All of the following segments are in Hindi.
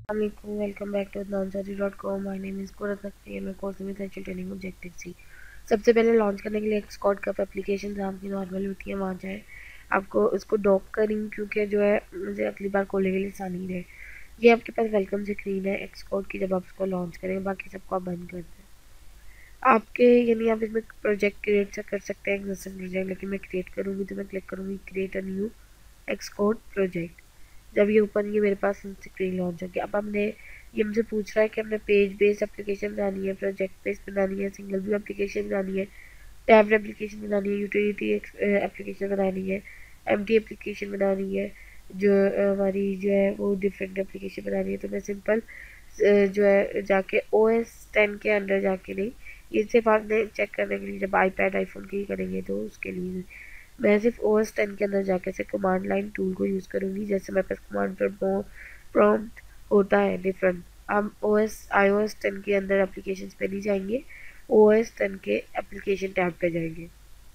Welcome back to udnansari.com। My name is Qurat Naqvi and my course में एसेंशियल ट्रेनिंग ऑब्जेक्टिव सी। सबसे पहले लॉन्च करने के लिए एक्सकॉर्ड कप एप्लीकेशन जहाँ की नॉर्मल होती है वहाँ जाए। आपको उसको डॉक करें क्योंकि जो है मुझे अगली बार खोलने के लिए आसानी रहे। ये आपके पास वेलकम स्क्रीन है एक्सकॉर्ड की। जब आप उसको लॉन्च करेंगे बाकी सबको आप बंद कर दें। आपके यानी आप इसमें प्रोजेक्ट क्रिएट कर सकते हैं एग्जिस्टिंग प्रोजेक्ट, लेकिन मैं क्रिएट करूँगी तो मैं क्लिक करूँगी create a new Xcode project. जब ये ऊपर ये मेरे पास स्क्रीन लॉन्च होगी। अब हमने ये मुझे पूछ रहा है कि हमने पेज बेस्ड एप्लीकेशन बनानी है, प्रोजेक्ट बेस्ड बनानी है, सिंगल व्यू एप्लीकेशन बनानी है, टैब एप्लीकेशन बनानी है, यूटिलिटी एप्लीकेशन बनानी है, एमटी एप्लीकेशन बनानी है, जो हमारी जो है वो डिफरेंट एप्लीकेशन बनानी है। तो मैं सिंपल जो है जाके OS 10 के अंदर जाके नहीं, ये सिर्फ आपने चेक करने के लिए जब आईपैड आईफोन की करेंगे तो उसके लिए मैं सिर्फ OS 10 के अंदर जाके से कमांड लाइन टूल को यूज़ करूँगी। जैसे मेरे पास कमांड प्रॉम्प्ट होता है डिफरेंट। हम iOS 10 के अंदर एप्लीकेशन पे नहीं जाएंगे, OS 10 के एप्लीकेशन टैब पे जाएंगे।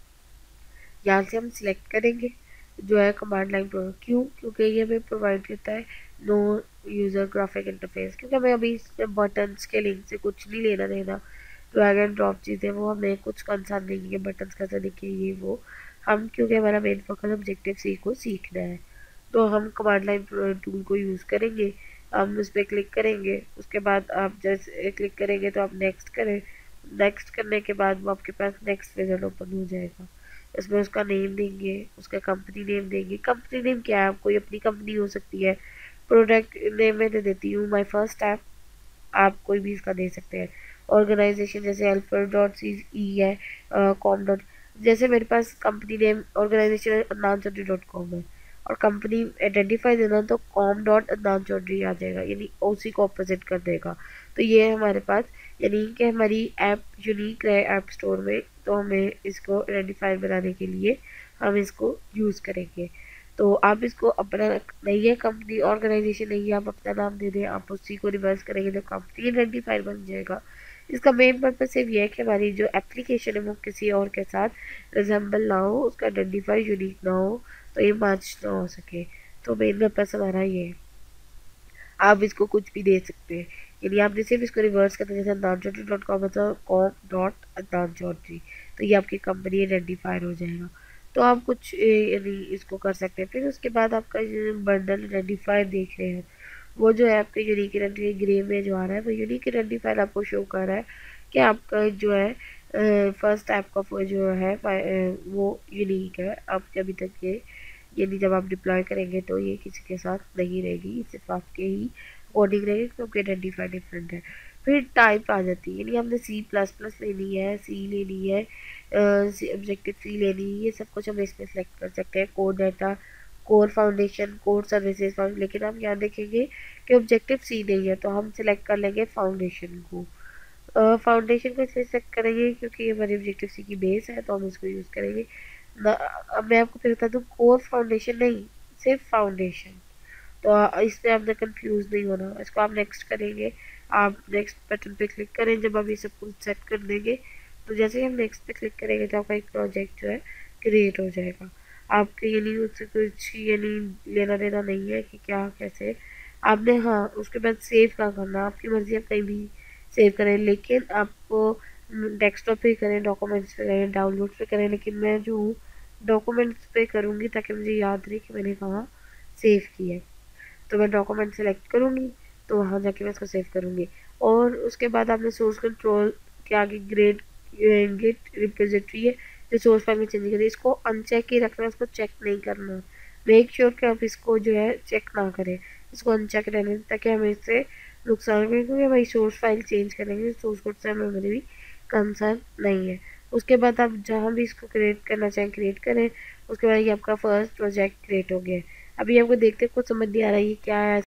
यहाँ से हम सिलेक्ट करेंगे जो है कमांड लाइन प्रोग्राम। क्योंकि ये हमें प्रोवाइड करता है नो यूज़र ग्राफिक इंटरफेस, क्योंकि हमें अभी इसमें बटन्स के लिंक से कुछ नहीं लेना देना। ड्रैग एंड ड्रॉप चीज़ें वो हमें कुछ कंसर्न नहीं है, बटन्स कैसे दिखे ये वो। हम क्योंकि हमारा मेन फोकस ऑब्जेक्टिव सी को सीखना है तो हम कमांड लाइन टूल को यूज़ करेंगे। हम उस पर क्लिक करेंगे, उसके बाद आप जैसे क्लिक करेंगे तो आप नेक्स्ट करें। नेक्स्ट करने के बाद वो आपके पास नेक्स्ट विज़न ओपन हो जाएगा। इसमें उसका नेम देंगे, उसका कंपनी नेम देंगे। कंपनी नेम क्या है, कोई अपनी कंपनी हो सकती है। प्रोडक्ट नेम मैं दे देती हूँ माई फर्स्ट ऐप, आप कोई भी इसका दे सकते हैं। ऑर्गेनाइजेशन जैसे alpha.ce है, कॉम डॉट, जैसे मेरे पास company name organization Adnan Chaudhary .com है और कंपनी आइडेंटिफाई देना तो com.adnan.chaudhry आ जाएगा, यानी उसी को अपोजिट कर देगा। तो ये हमारे पास यानी कि हमारी ऐप यूनिक है ऐप स्टोर में, तो हमें इसको आइडेंटिफाई बनाने के लिए हम इसको यूज़ करेंगे। तो आप इसको अपना नहीं है कंपनी ऑर्गेनाइजेशन नहीं है, आप अपना नाम दे दें, आप उसी को रिवर्स करेंगे तो कंपनी आइडेंटिफायर बन जाएगा। इसका मेन पर्पस सिर्फ ये है कि हमारी जो एप्लीकेशन है वो किसी और के साथ रिजेंबल ना हो, उसका आइडेंटिफायर यूनिक ना हो, तो ये मैच ना हो सके। तो मेन पर्पस हमारा ये है। आप इसको कुछ भी दे सकते हैं, यानी आपने सिर्फ इसको रिवर्स करना, जैसे adnan.chaudhry.com है तो com.adnan.chaudhry, तो ये आपकी कंपनी आइडेंटिफायर हो जाएगा। तो आप कुछ यानी इसको कर सकते हैं। फिर उसके बाद आपका बंडल आइडेंटिफायर देख रहे हैं, वो जो है आपके यूनिक आइडेंटिफायर ग्रे में जो आ रहा है वो यूनिक आइडेंटिफायर आपको शो कर रहा है कि आपका जो है फर्स्ट ऐप का जो है वो यूनिक है। आपके अभी तक ये यानी जब आप डिप्लॉय करेंगे तो ये किसी के साथ नहीं रहेगी, सिर्फ आपके ही कोडिंग रहेगी क्योंकि आइडेंटिफाई डिफरेंट है। फिर टाइप आ जाती है, यानी हमने C++ लेनी है, सी लेनी है, ऑब्जेक्टिव सी लेनी है, ये सब कुछ हम इसमें सेलेक्ट कर सकते हैं। Core data, core foundation, core services, लेकिन हम यहाँ देखेंगे कि ऑब्जेक्टिव सी नहीं है तो हम सिलेक्ट कर लेंगे फाउंडेशन को। फाउंडेशन को इसलिए सेलेक्ट करेंगे क्योंकि ये हमारी ऑब्जेक्टिव सी की बेस है तो हम इसको यूज़ करेंगे ना। अब मैं आपको फिर बता दूँ, कोर फाउंडेशन नहीं, सिर्फ फाउंडेशन। तो इसमें आपने कंफ्यूज नहीं होना। इसको आप नेक्स्ट करेंगे, आप नेक्स्ट बटन पे क्लिक करें। जब आप ये सब कुछ सेट कर देंगे तो जैसे ही हम नेक्स्ट पे क्लिक करेंगे तो आपका एक प्रोजेक्ट जो है क्रिएट हो जाएगा। आपके यानी उससे कुछ यानी लेना देना नहीं है कि क्या कैसे आपने, हाँ उसके बाद सेव क्या करना आपकी मर्ज़ी, आप कहीं भी सेव करें, लेकिन आपको डेस्कटॉप पे करें, डॉक्यूमेंट्स पे करें, डाउनलोड पे करें, लेकिन मैं जो हूँ डॉक्यूमेंट्स पे करूँगी ताकि मुझे याद रहे कि मैंने कहाँ सेव किया है। तो मैं डॉक्यूमेंट सेलेक्ट करूँगी तो वहाँ जाके मैं इसको सेव करूँगी। और उसके बाद आपने सोर्स कंट्रोल के आगे ग्रेड गिट रिपोजिटरी है जो सोर्स फाइल में चेंज करिए, इसको अनचेक ही रखना, इसको चेक नहीं करना। मेक श्योर कि आप इसको जो है चेक ना करें, इसको अनचेक रहने दें ताकि हमें इससे नुकसान भी, क्योंकि भाई सोर्स फाइल चेंज करेंगे सोर्स कोड से हमें भी कंसर्न नहीं है। उसके बाद आप जहाँ भी इसको क्रिएट करना चाहें क्रिएट करें। उसके बाद ये आपका फर्स्ट प्रोजेक्ट क्रिएट हो गया है। अभी आपको देखते कुछ समझ नहीं आ रहा है ये क्या है।